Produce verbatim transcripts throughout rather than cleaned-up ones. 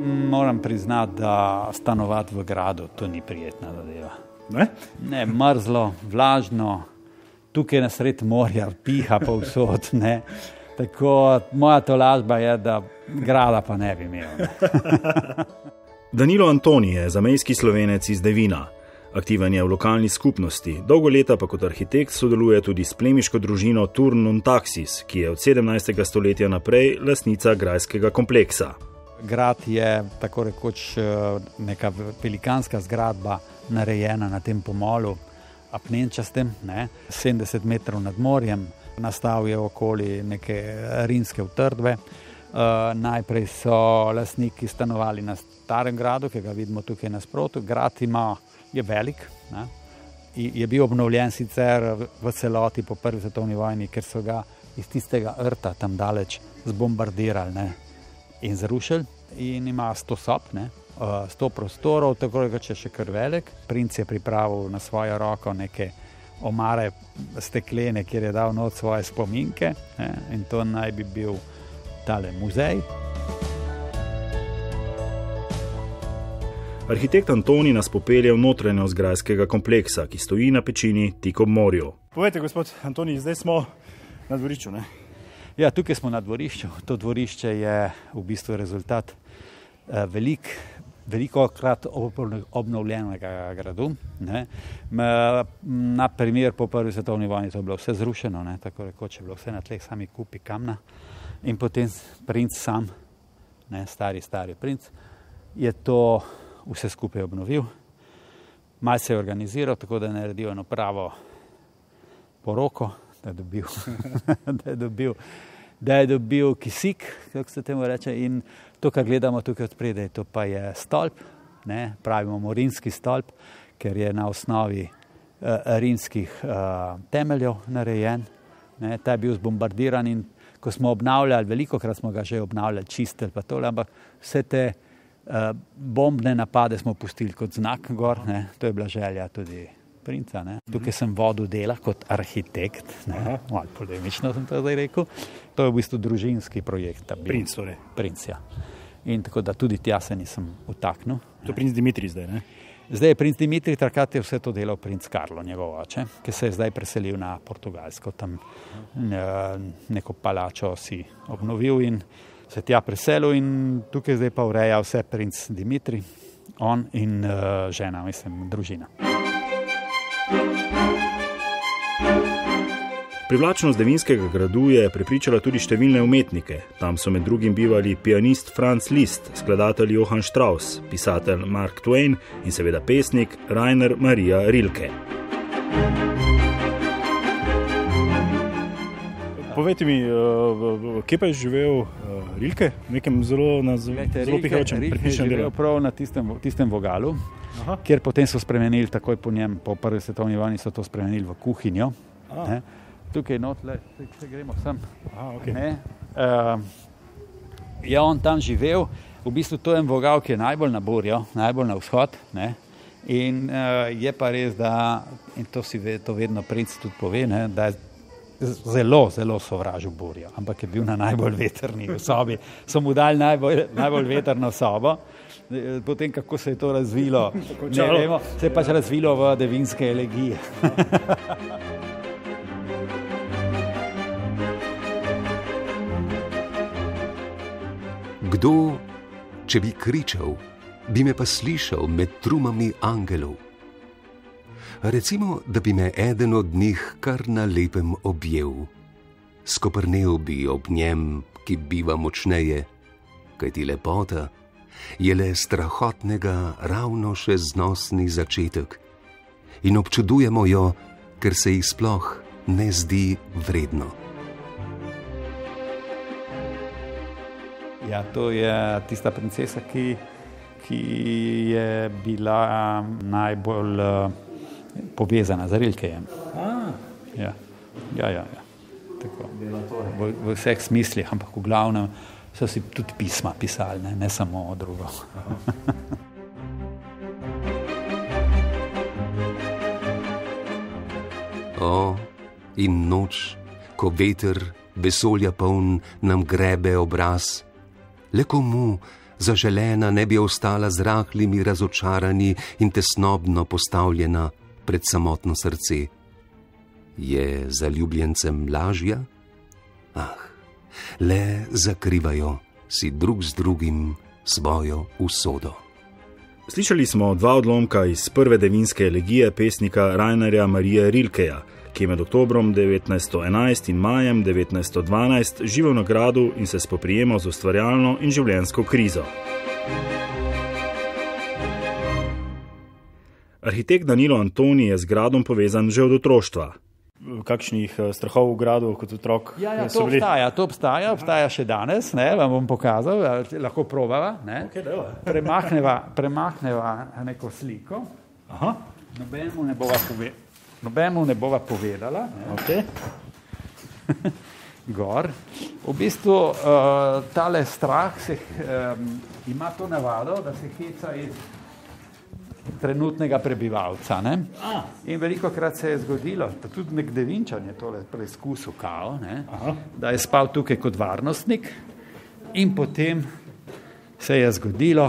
Moram priznati, da stanovati v gradu, to ni prijetna zadeva. Ne? Ne, mrzlo, vlažno, tukaj na sred morja, piha povsod, ne. Tako, moja tolažba je, da grada pa ne bi imel. Ne. Danilo Antoni je zamejski Slovenec iz Devina. Aktiven je v lokalni skupnosti, dolgo leta pa kot arhitekt sodeluje tudi s plemiško družino Turn non Taxis, ki je od sedemnajstega stoletja naprej lastnica grajskega kompleksa. Grad je tako rekoč neka velikanska zgradba, narejena na tem pomolu, apnenčastem, ne, sedemdeset metrov nad morjem, nastal je okoli neke rimske utrdbe. Uh, najprej so lastniki stanovali na starem gradu, ki ga vidimo tukaj nasproti. Grad ima, je velik, ne, je bil obnovljen sicer v celoti po prvi svetovni vojni, ker so ga iz tistega rta tam daleč zbombardirali, ne, in zrušili, in ima sto sob, ne, sto prostorov, tako da je še kar velik. Princ je pripravil na svojo roko neke omare steklene, kjer je dal not svoje spominke, ne, in to naj bi bil tale muzej. Arhitekt Antoni nas popelje v notranjost grajskega kompleksa, ki stoji na pečini tik ob morju. Povejte, gospod Antoni, zdaj smo na dvorišču, ne? Ja, tukaj smo na dvorišču. To dvorišče je v bistvu rezultat eh, velik, velikokrat obnovljenega gradu, ne. Na primer po prvi svetovni vojni to je bilo vse zrušeno, ne, tako rekoč je bilo vse na tleh, sami kupi kamna. In potem princ sam, ne, stari, stari princ, je to vse skupaj obnovil. Malo se je organiziral, tako da je naredil eno pravo poroko, da je dobil, da je dobil, da je dobil kisik, kako se temu reče, in to, kar gledamo tukaj odpredaj, to pa je stolp, ne, pravimo mu rimski stolp, ker je na osnovi uh, rimskih uh, temeljev narejen, ne, ta je bil zbombardiran in ko smo obnavljali, velikokrat smo ga že obnavljali, čistili pa tole, ampak vse te uh, bombne napade smo pustili kot znak gor, ne, to je bila želja tudi princa, ne. Tukaj sem vodil dela kot arhitekt, ne, malo polemično sem to zdaj rekel, to je v bistvu družinski projekt. Princ, torej. Princ, ja. In tako da tudi tja se nisem utaknil. To je princ Dimitrij zdaj, ne? Zdaj je princ Dimitrij, takrat je vse to delal princ Karlo, njegov oče, ki se je zdaj preselil na Portugalsko, tam neko palačo si obnovil in se tja preselil in tukaj zdaj pa ureja vse princ Dimitrij, on in uh, žena, mislim, družina. Privlačnost devinskega gradu je prepričala tudi številne umetnike. Tam so med drugim bivali pianist Franz Liszt, skladatelj Johann Strauss, pisatelj Mark Twain in seveda pesnik Rainer Maria Rilke. Povejte mi, kje pa je živel Rilke? V nekem zelo, na zelo pihajočem prikrišnem delu. Rilke je živel prav na tistem, tistem vogalu, aha, kjer potem so spremenili, takoj po njem, po prvi svetovni vojni so to spremenili v kuhinjo. Ne, tukaj notle, če gremo sem. Aha, okay. Ne, uh, je on tam živel, v bistvu to je en vogal, ki je najbolj na burjo, najbolj na vzhod, ne, in uh, je pa res, da, in to si ve, to vedno princ tudi pove, ne, da je zelo, zelo sovražil burjo, ampak je bil na najbolj vetrni sobi. So mu dali najbolj, najbolj vetrno sobo, potem kako se je to razvilo, ne vemo, se je pač razvilo v devinske elegije. Kdo, če bi kričal, bi me pa slišal med trumami angelov? Recimo, da bi me eden od njih kar na lepem objel. Skoprnel bi ob njem, ki biva močneje, kajti lepota je le strahotnega ravno še znosni začetek in občudujemo jo, ker se jih sploh ne zdi vredno. Ja, to je tista princesa, ki, ki je bila najbolj uh, povezana z Rilkejem. Ja, ja, ja. ja. Tako. V, v vseh smislih, ampak v glavnem so si tudi pisma pisali, ne, ne samo drugo. O, in noč, ko veter vesolja poln nam grebe obraz, le komu zaželena ne bi ostala z rahlimi razočaranji in tesnobno postavljena pred samotno srce. Je zaljubljencem lažja? Ah, le zakrivajo si drug z drugim svojo usodo. Slišali smo dva odlomka iz prve devinske elegije pesnika Rainerja Marije Rilkeja, ki je med oktobrom devetnajststo enajst in majem devetnajststo dvanajst živel na gradu in se spoprijemal z ustvarjalno in življenjsko krizo. Arhitekt Danilo Antoni je z gradom povezan že od otroštva. Kakšnih strahov v gradu kot otrok? Ja, ja, to obstaja, to obstaja, obstaja še danes, ne, vam bom pokazal, lahko probava, ne. Okay, premakneva, premakneva neko sliko. Aha. Nobenemu ne bova, pove, nobenemu ne bova povedala. Ne. Okay. Gor. V bistvu uh, tale strah se, um, ima to navado, da se heca iz trenutnega prebivalca. Ne? In veliko krat se je zgodilo, da tudi nek Devinčan je tole preizkusil kao, ne? Da je spal tukaj kot varnostnik in potem se je zgodilo,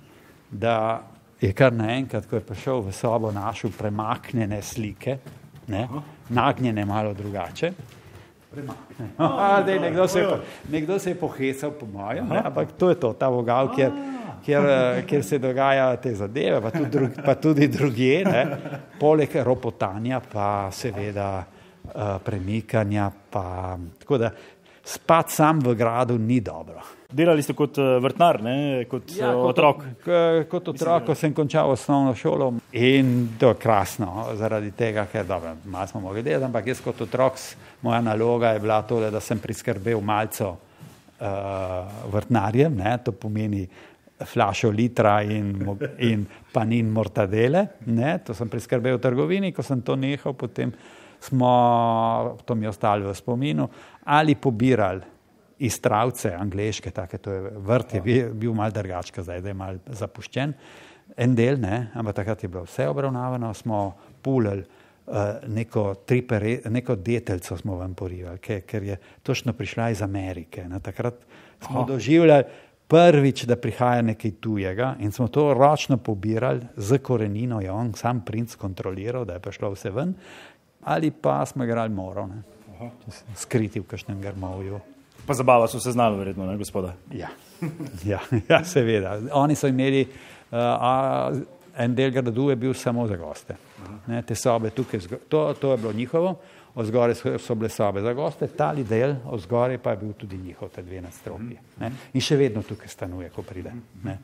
da je kar naenkrat, ko je prišel v sobo, našel premaknjene slike, ne? Nagnjene malo drugače. Premaknjene. A, dej, nekdo, se je, nekdo se je pohecal po mojem, ne? Ampak to je to, ta vogal, kjer Kjer, kjer se dogajajo te zadeve, pa tudi, drug, pa tudi drugje, ne? Poleg ropotanja, pa seveda uh, premikanja, pa tako da spat sam v gradu ni dobro. Delali ste kot vrtnar, ne? Kot, ja, kot otrok? Kot, kot otrok, ko sem končal osnovno šolo in to je krasno, zaradi tega, ker dobro, malo smo mogli delati, ampak jaz kot otrok, moja naloga je bila tole, da sem priskrbel malco uh, vrtnarjem, ne? To pomeni flašo litra in, in panin mortadele, ne, to sem priskrbel v trgovini, ko sem to nehal, potem smo, to mi je ostalo v spominu, ali pobirali iz travce angleške, take, to je vrt, je bil, bil mal drugačka, zdaj je mal zapuščen, en del, ne, ampak takrat je bilo vse obravnavano, smo pulili uh, neko, tripere, neko detelco smo vam porivali, ker, ker je točno prišla iz Amerike, ne, takrat smo oh. doživljali prvič, da prihaja nekaj tujega in smo to ročno pobirali z korenino, je on sam princ kontroliral, da je prišlo vse ven, ali pa smo igrali moro, ne? Skriti v kakšnem grmovju. Pa zabava so se znali verjetno, ne, gospoda? Ja, ja, ja seveda. Oni so imeli, uh, a, en del gradu je bil samo za goste. Ne, te sobe tukaj, to, to je bilo njihovo, ozgore so bile sobe za goste, tali del ozgore pa je bil tudi njihov, te dve nadstropji. Ne? In še vedno tukaj stanuje, ko pride. Ne?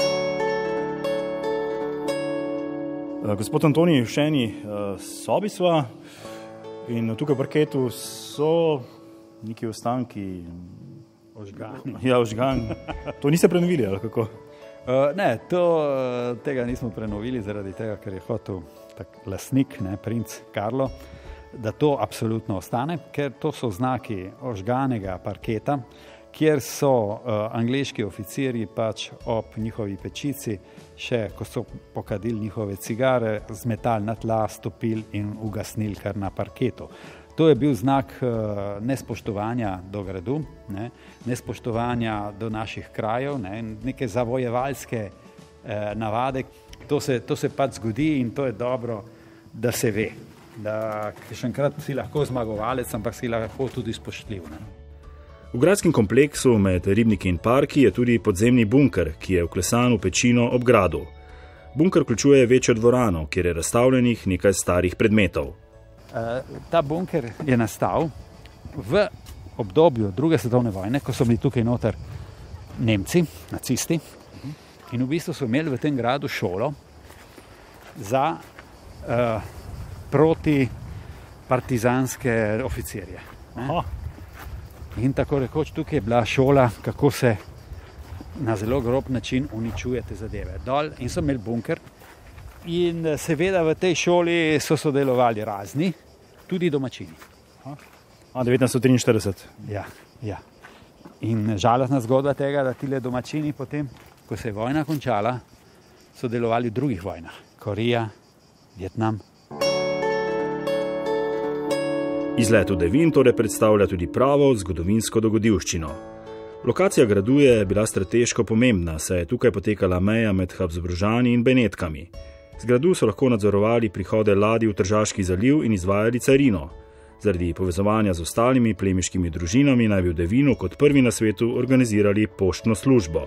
Gospod Antoni, v še eni sobi sva in tukaj v parketu so neki ostanki. Ožgani. Ja, ožgani. To niste prenovili, ali kako? Uh, ne, to, tega nismo prenovili zaradi tega, ker je hotel tak lastnik, ne, princ Karlo, da to absolutno ostane, ker to so znaki ožganega parketa, kjer so uh, angleški oficirji pač ob njihovi pečici še, ko so pokadili njihove cigare, zmetali na tla, stopili in ugasnili kar na parketu. To je bil znak uh, nespoštovanja do gradu, ne, nespoštovanja do naših krajev, ne, neke zavojevalske uh, navade. To se, to se pač zgodi in to je dobro, da se ve. Da še enkrat si lahko zmagovalec, ampak si lahko tudi spoštljiv. Ne? V gradskem kompleksu med ribniki in parki je tudi podzemni bunker, ki je vklesan v pečino ob gradu. Bunker vključuje večjo dvorano, kjer je razstavljenih nekaj starih predmetov. E, ta bunker je nastal v obdobju druge svetovne vojne, ko so bili tukaj noter Nemci, nacisti, in v bistvu so imeli v tem gradu šolo za uh, proti partizanske oficirje. In tako rekoč tukaj je bila šola, kako se na zelo grob način uničuje te zadeve. Dol in so imeli bunker in seveda v tej šoli so sodelovali razni, tudi domačini. A, devetnajststo triinštirideset. Ja, ja. In žalostna zgodba tega, da tile domačini potem, ko se je vojna končala, so delovali v drugih vojnah. Koreja, Vietnam. Izlet v Devin torej predstavlja tudi pravo zgodovinsko dogodivščino. Lokacija gradu je bila strateško pomembna, saj je tukaj potekala meja med Habsburžani in Benetkami. Z gradu so lahko nadzorovali prihode ladij v Tržaški zaliv in izvajali carino. Zaradi povezovanja z ostalimi plemiškimi družinami naj bi v Devinu kot prvi na svetu organizirali poštno službo.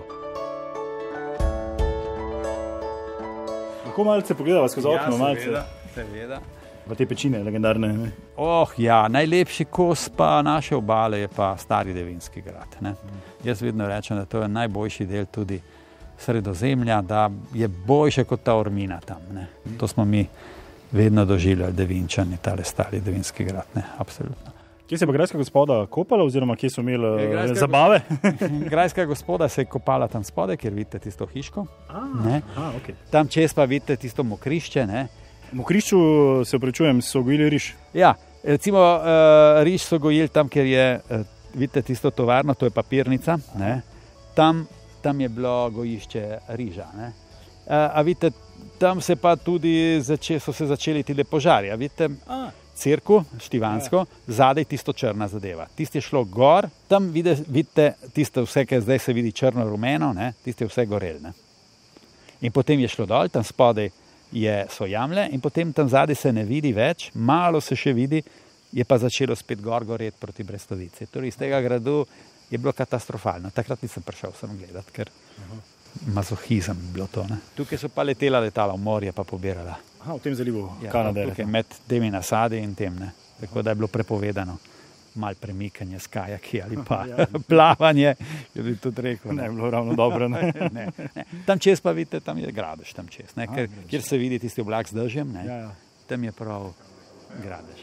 Lahko malce pogledava skozi okno, malce? Seveda, seveda. V te pečine legendarne, ne? Oh, ja, najlepši kos pa naše obale je pa stari Devinski grad, ne. Jaz vedno rečem, da to je najboljši del tudi Sredozemlja, da je boljše kot ta Ormina tam, ne. To smo mi vedno doživljali Devinčani, tale stari Devinski grad, ne, absolutno. Kje se je pa grajska gospoda kopala, oziroma kje so imeli e, zabave? Grajska gospoda se je kopala tam spodaj, kjer vidite tisto hiško. A, ne. A, okay. Tam čez pa vidite tisto mokrišče, ne. V mokrišču, se opravičujem, so gojili riž? Ja, recimo uh, riž so gojili tam, kjer je, uh, vidite tisto tovarno, to je papirnica, ne. Tam, tam je bilo gojišče riža, ne. Uh, a vidite, tam se pa tudi zače, so se začeli tile požari, a vidite, a. Cirku, Štivansko, ja. Zadaj tisto črna zadeva. Tisto je šlo gor, tam vide, vidite tisto vse, kar zdaj se vidi črno-rumeno, ne, tisto je vse gorel, ne. In potem je šlo dol, tam spodaj je, so jamle in potem tam zadaj se ne vidi več, malo se še vidi, je pa začelo spet gor goreti proti Brestovici. Torej iz tega gradu je bilo katastrofalno. Takrat nisem prišel sem gledati, ker uh-huh. mazohizem bilo to, ne. Tukaj so pa letela letala v morje, pa pobirala. Aha, v tem zalivu ja, Kanade. Tukaj med temi nasadi in tem, ne. Tako da je bilo prepovedano malo premikanje s kajaki ali pa ja. plavanje, je bi tudi rekel. Ne, ne bilo ravno dobro, ne. ne, ne. Tam čez pa vidite, tam je Gradež, tam čez, ne, ker, Aha, kjer se vidi tisti oblak z dežjem, ne, ja, ja. Tam je prav Gradež.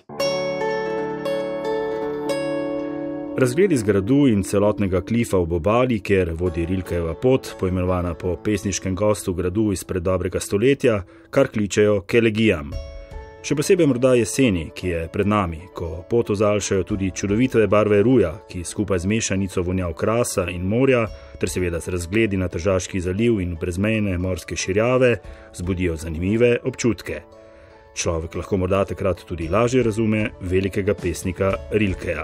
Razgled iz gradu in celotnega klifa ob obali, kjer vodi Rilkejeva pot, poimenovana po pesniškem gostu gradu izpred dobrega stoletja, kar kličejo k elegijam. Še posebej morda jeseni, ki je pred nami, ko pot ozaljšajo tudi čudovite barve ruja, ki skupaj z mešanico vonjav krasa in morja, ter seveda z razgledi na Tržaški zaliv in brezmejne morske širjave, vzbudijo zanimive občutke. Človek lahko morda takrat tudi lažje razume velikega pesnika Rilkeja.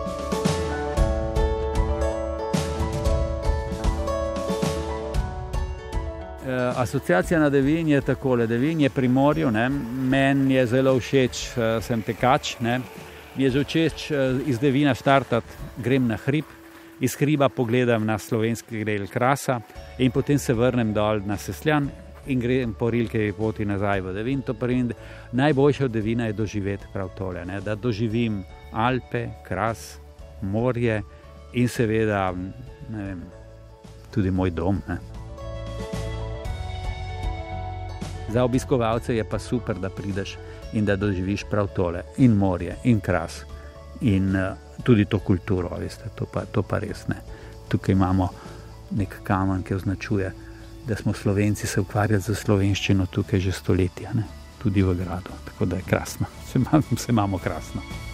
Asociacija na Devin je takole. Devin je pri morju, ne. Meni je zelo všeč, sem tekač, ne. Mi je že všeč iz Devina štartati, grem na hrib, iz hriba pogledam na slovenski del Krasa in potem se vrnem dol na Sesljan in grem po Rilkejevi poti nazaj v Devin. To prvim, najboljše od Devina je doživeti prav tole, ne. Da doživim Alpe, Kras, morje in seveda, ne vem, tudi moj dom, ne. Za obiskovalce je pa super, da prideš in da doživiš prav tole. In morje, in Kras, in uh, tudi to kulturo, veste, to pa, to pa res ne. Tukaj imamo nek kamen, ki označuje, da smo Slovenci se ukvarjali z slovenščino tukaj že stoletja, ne. Tudi v gradu, tako da je krasno. Se, se imamo krasno.